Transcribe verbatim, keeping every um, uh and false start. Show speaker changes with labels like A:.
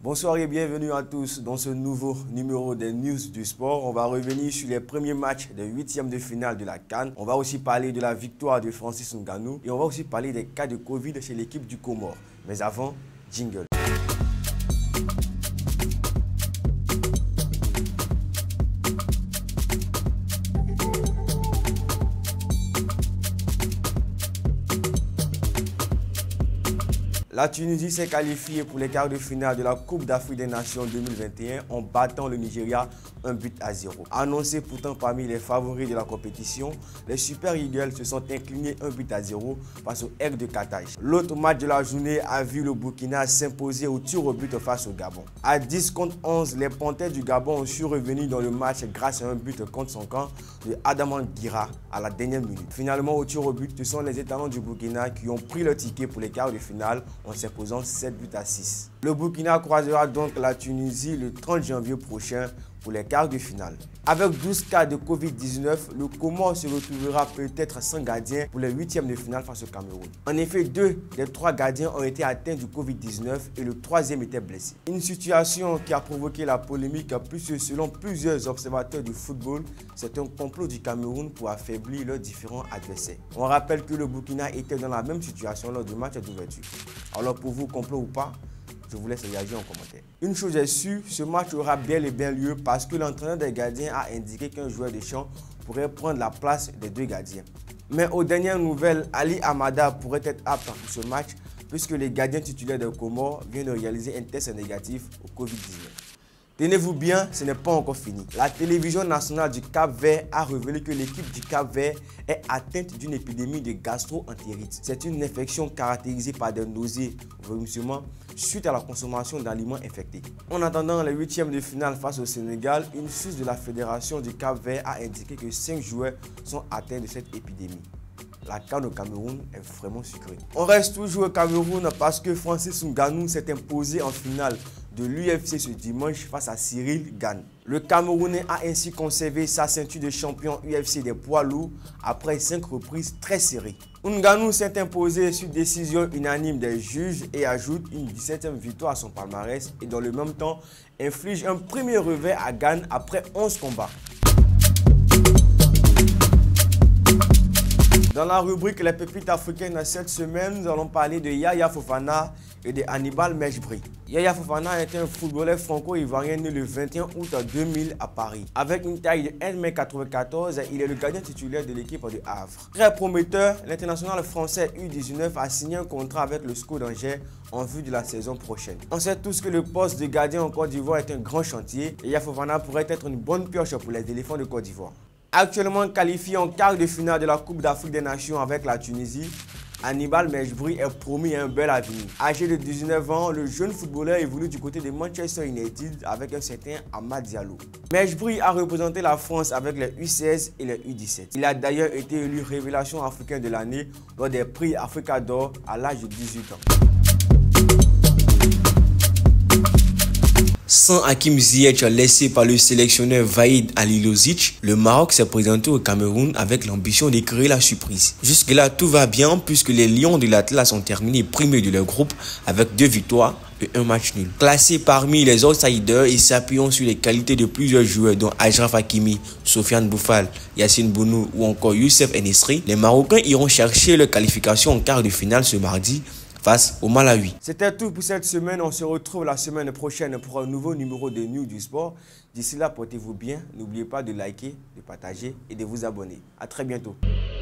A: Bonsoir et bienvenue à tous dans ce nouveau numéro des News du Sport. On va revenir sur les premiers matchs des huitièmes de finale de la CAN. On va aussi parler de la victoire de Francis Ngannou et on va aussi parler des cas de Covid chez l'équipe du Comore. Mais avant, jingle. La Tunisie s'est qualifiée pour les quarts de finale de la Coupe d'Afrique des Nations deux mille vingt et un en battant le Nigeria un but à zéro. Annoncé pourtant parmi les favoris de la compétition, les Super Eagles se sont inclinés un but à zéro face au Aigle de Carthage. L'autre match de la journée a vu le Burkina s'imposer au tir au but face au Gabon. À dix contre onze, les Panthères du Gabon ont su revenir dans le match grâce à un but contre son camp de Adaman Guira à la dernière minute. Finalement, au tir au but, ce sont les étalons du Burkina qui ont pris le ticket pour les quarts de finale en s'imposant sept buts à six. Le Burkina croisera donc la Tunisie le trente janvier prochain pour les quarts de finale. Avec douze cas de Covid dix-neuf, le Comore se retrouvera peut-être sans gardien pour les huitièmes de finale face au Cameroun. En effet, deux des trois gardiens ont été atteints du Covid dix-neuf et le troisième était blessé. Une situation qui a provoqué la polémique puisque selon plusieurs observateurs du football, c'est un complot du Cameroun pour affaiblir leurs différents adversaires. On rappelle que le Burkina était dans la même situation lors du match d'ouverture. Alors pour vous, complot ou pas, je vous laisse réagir en commentaire. Une chose est sûre, ce match aura bel et bien lieu parce que l'entraîneur des gardiens a indiqué qu'un joueur de champ pourrait prendre la place des deux gardiens. Mais aux dernières nouvelles, Ali Hamada pourrait être apte pour ce match puisque les gardiens titulaires de Comores viennent de réaliser un test négatif au Covid dix-neuf. Tenez-vous bien, ce n'est pas encore fini. La télévision nationale du Cap-Vert a révélé que l'équipe du Cap-Vert est atteinte d'une épidémie de gastro-entérite. C'est une infection caractérisée par des nausées, vomissements, suite à la consommation d'aliments infectés. En attendant les huitièmes de finale face au Sénégal, une source de la fédération du Cap-Vert a indiqué que cinq joueurs sont atteints de cette épidémie. La CAN au Cameroun est vraiment sucrée. On reste toujours au Cameroun parce que Francis Ngannou s'est imposé en finale de l'U F C ce dimanche face à Cyril Gane. Le Camerounais a ainsi conservé sa ceinture de champion U F C des poids lourds après cinq reprises très serrées. Ngannou s'est imposé sur décision unanime des juges et ajoute une dix-septième victoire à son palmarès et dans le même temps inflige un premier revers à Gane après onze combats. Dans la rubrique Les pépites africaines cette semaine, nous allons parler de Yaya Fofana et de Hannibal Mejbri. Yaya Fofana est un footballeur franco-ivoirien né le vingt et un août deux mille à Paris. Avec une taille de un mètre quatre-vingt-quatorze, il est le gardien titulaire de l'équipe de Havre. Très prometteur, l'international français U dix-neuf a signé un contrat avec le S C O d'Angers en vue de la saison prochaine. On sait tous que le poste de gardien en Côte d'Ivoire est un grand chantier et Yaya Fofana pourrait être une bonne pioche pour les éléphants de Côte d'Ivoire. Actuellement qualifié en quart de finale de la Coupe d'Afrique des Nations avec la Tunisie, Hannibal Mejbri est promis à un bel avenir. Âgé de dix-neuf ans, le jeune footballeur évolue du côté de Manchester United avec un certain Amad Diallo. Mejbri a représenté la France avec les U seize et les U dix-sept. Il a d'ailleurs été élu révélation africaine de l'année lors des prix Africa d'Or à l'âge de dix-huit ans. Sans Hakim Ziyech laissé par le sélectionneur Vahid Halilovic, le Maroc s'est présenté au Cameroun avec l'ambition de créer la surprise. Jusque-là, tout va bien puisque les Lions de l'Atlas ont terminé premiers de leur groupe avec deux victoires et un match nul. Classés parmi les outsiders et s'appuyant sur les qualités de plusieurs joueurs dont Achraf Hakimi, Sofiane Boufal, Yassine Bounou ou encore Youssef Enesri, les Marocains iront chercher leur qualification en quart de finale ce mardi face au Malawi. C'était tout pour cette semaine. On se retrouve la semaine prochaine pour un nouveau numéro de News du Sport. D'ici là, portez-vous bien. N'oubliez pas de liker, de partager et de vous abonner. À très bientôt.